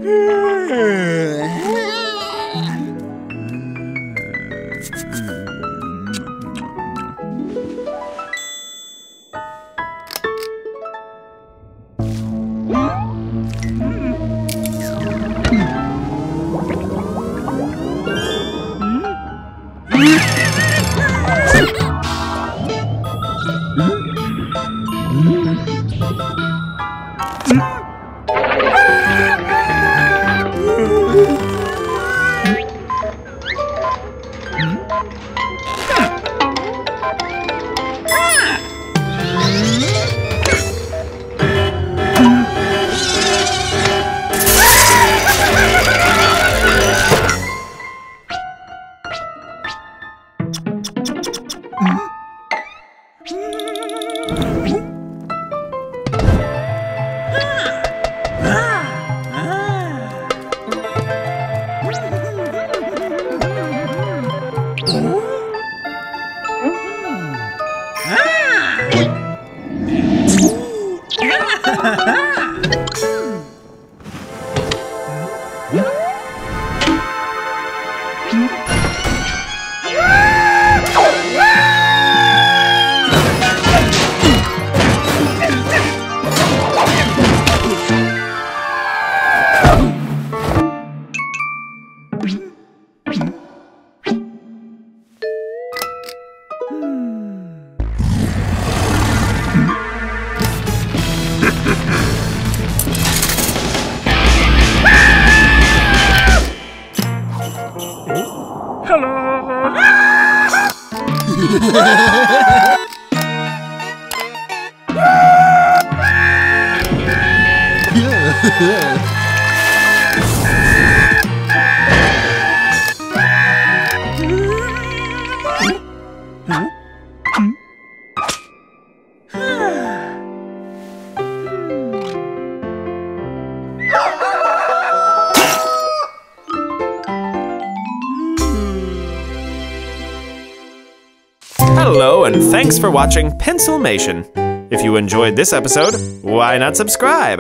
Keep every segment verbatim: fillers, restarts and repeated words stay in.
Hello, and thanks for watching Pencilmation. If you enjoyed this episode, why not subscribe?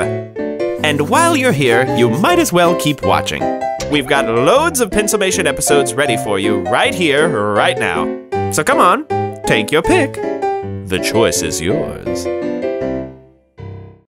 And while you're here, you might as well keep watching. We've got loads of Pencilmation episodes ready for you right here, right now. So come on, take your pick. The choice is yours.